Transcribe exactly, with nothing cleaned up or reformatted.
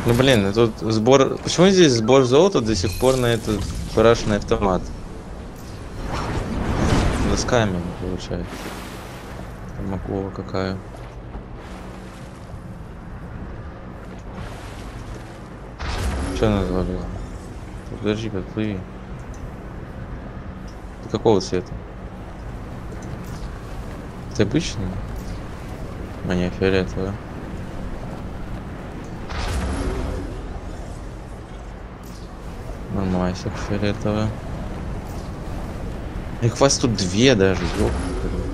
Ну блин, тут сбор. Почему здесь сбор золота до сих пор на этот парашный автомат? Досками не получается. Макова какая. Что она завалила? Подожди, подплыви. Ты какого цвета? Ты обычный? А не фиолетовый. Нормально, фиолетовая. Их вас тут две даже, ёпта.